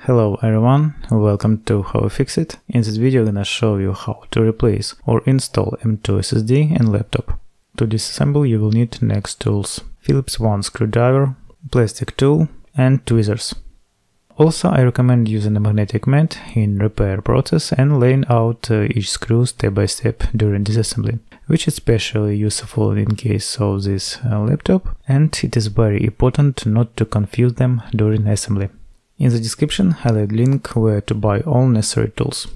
Hello everyone, welcome to How-FixIT. In this video I'm gonna show you how to replace or install M2 SSD in laptop. To disassemble you will need next tools: Phillips 1 screwdriver, plastic tool and tweezers. Also I recommend using a magnetic mat in repair process and laying out each screw step by step during disassembly, which is especially useful in case of this laptop, and it is very important not to confuse them during assembly. In the description I'll add link where to buy all necessary tools.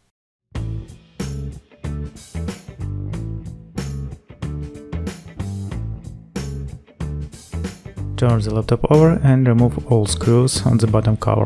Turn the laptop over and remove all screws on the bottom cover.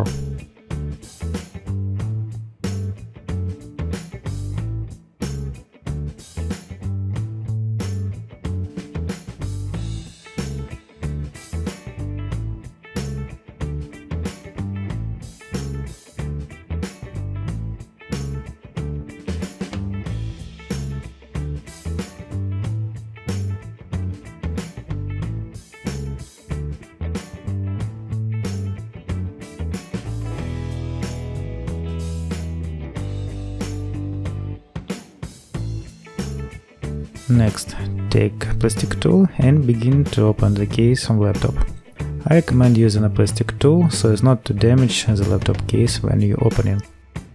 Next, take plastic tool and begin to open the case on laptop. I recommend using a plastic tool so as not to damage the laptop case when you open it.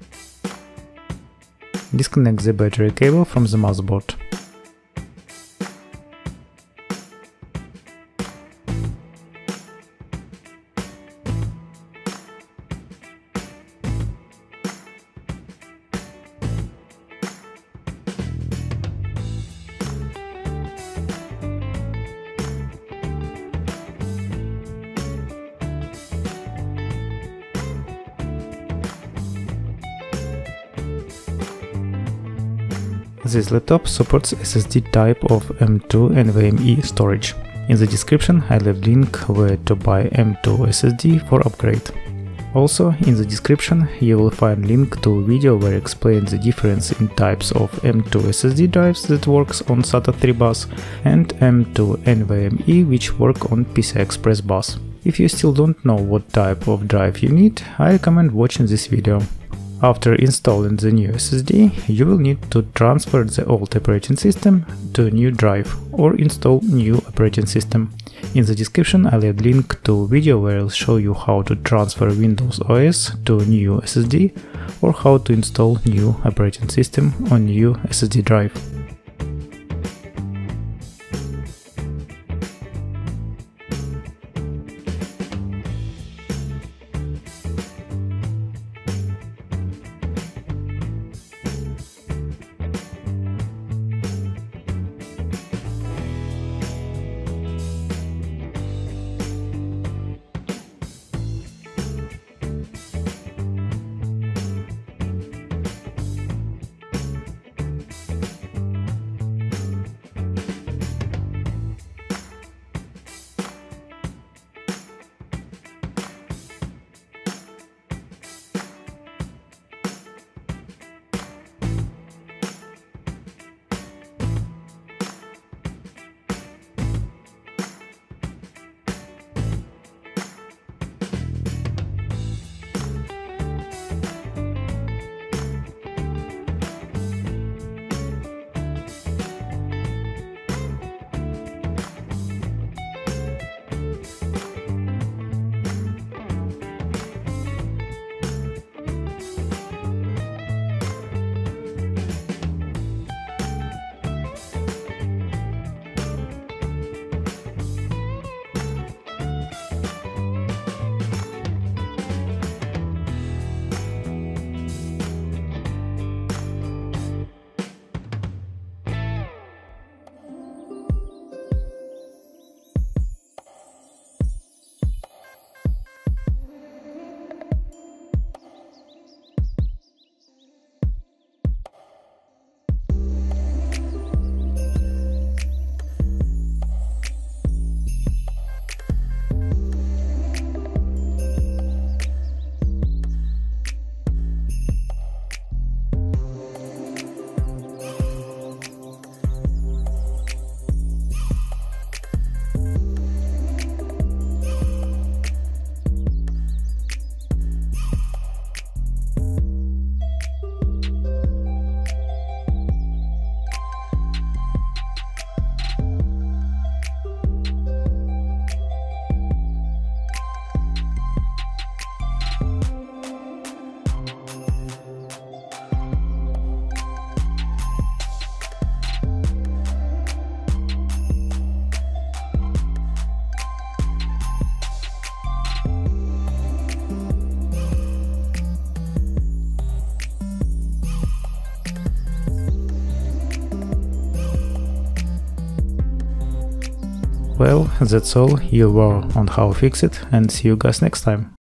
Disconnect the battery cable from the motherboard. This laptop supports SSD type of M2 NVMe storage. In the description I left link where to buy M2 SSD for upgrade. Also in the description you will find link to a video where I explain the difference in types of M2 SSD drives that works on SATA 3 bus and M2 NVMe which work on PCI Express bus. If you still don't know what type of drive you need, I recommend watching this video. After installing the new SSD, you will need to transfer the old operating system to a new drive or install new operating system. In the description I'll add link to a video where I'll show you how to transfer Windows OS to a new SSD or how to install new operating system on new SSD drive. Well, that's all. You were on How-FixIT, and see you guys next time.